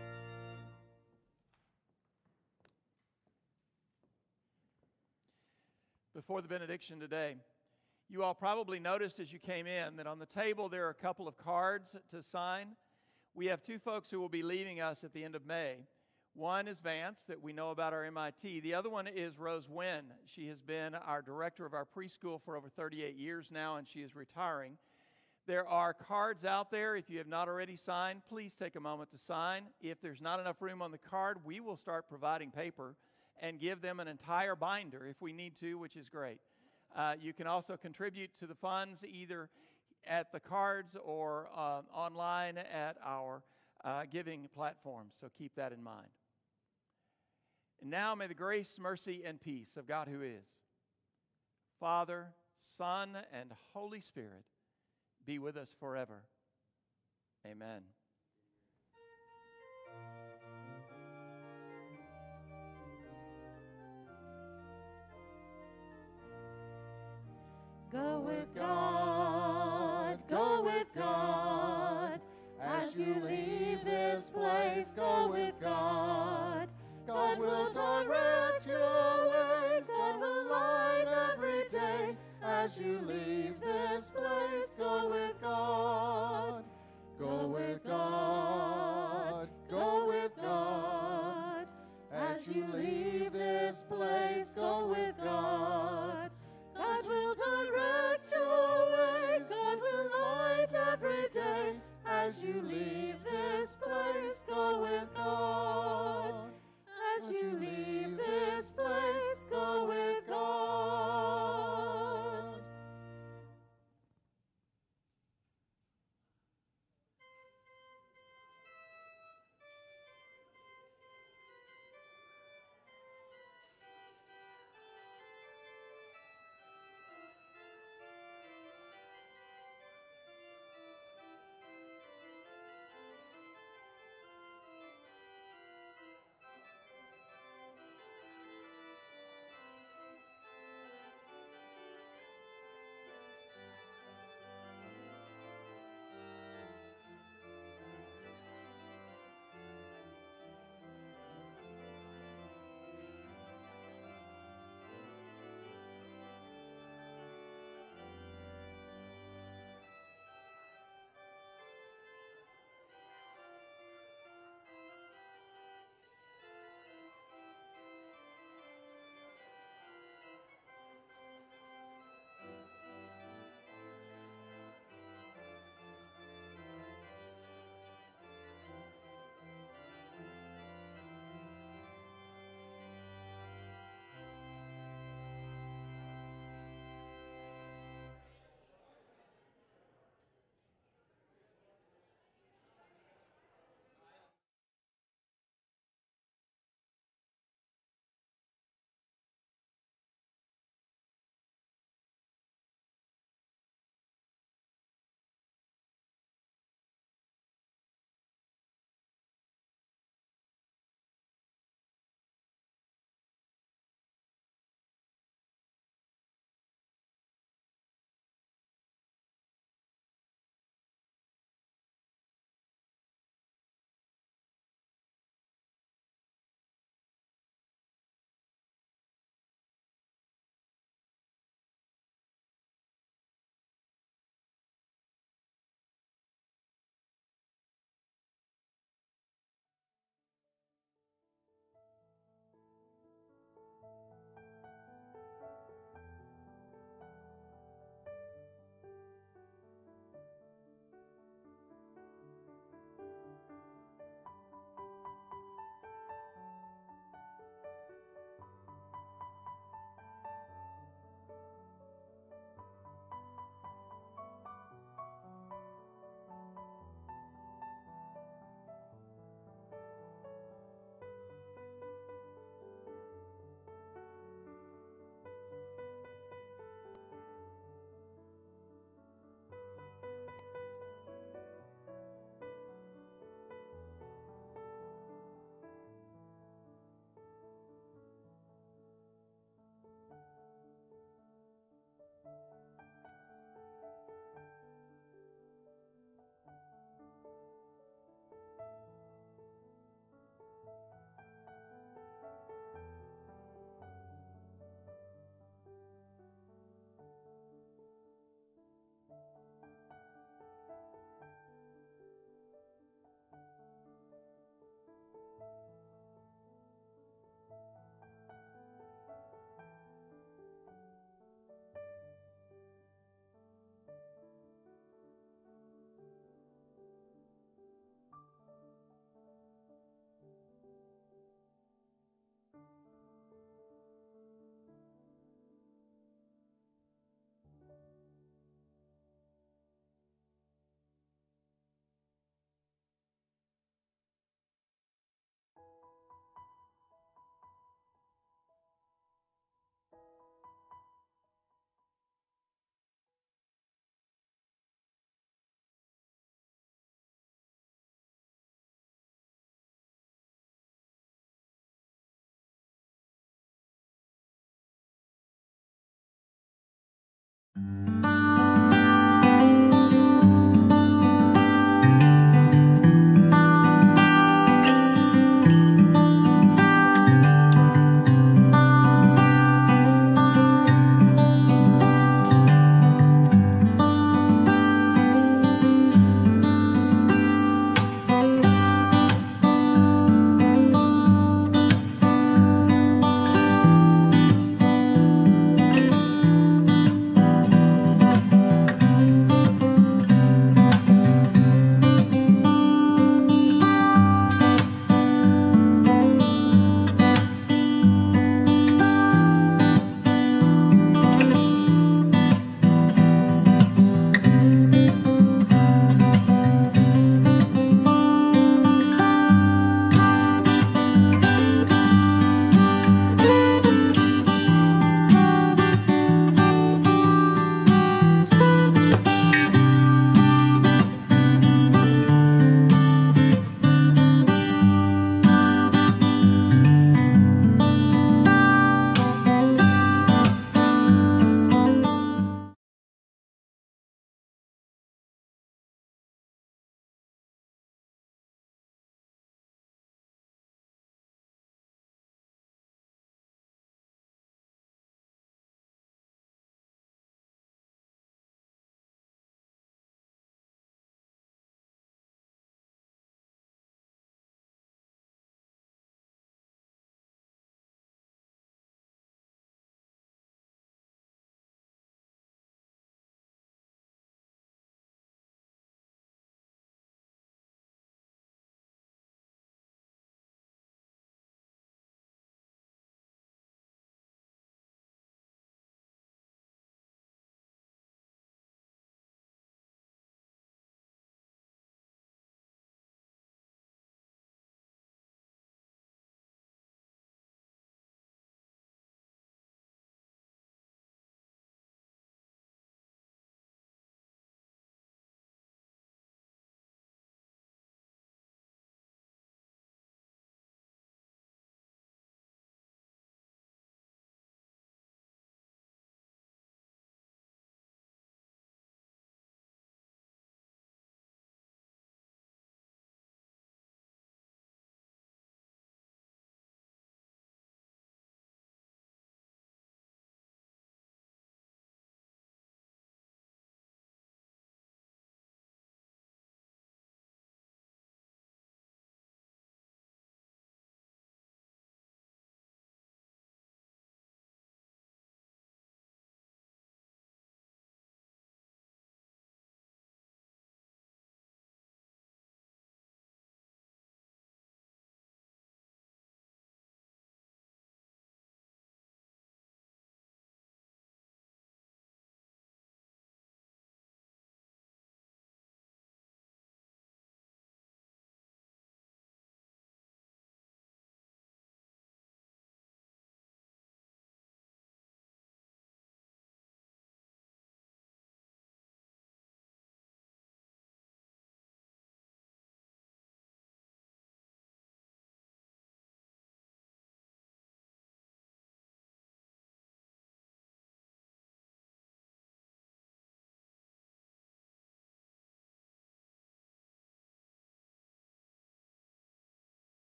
Before the benediction today, you all probably noticed as you came in that on the table there are a couple of cards to sign. We have two folks who will be leaving us at the end of May. One is Vance, that we know about our MIT. The other one is Rose Wynn. She has been our director of our preschool for over 38 years now, and she is retiring. There are cards out there. If you have not already signed, please take a moment to sign. If there's not enough room on the card, we will start providing paper and give them an entire binder if we need to, which is great. You can also contribute to the funds either at the cards or online at our giving platform, so keep that in mind. And now may the grace, mercy, and peace of God who is Father, Son, and Holy Spirit be with us forever. Amen. Go with God, go with God. As you leave this place, go with God. God will direct your ways, God will light every day. As you leave this place,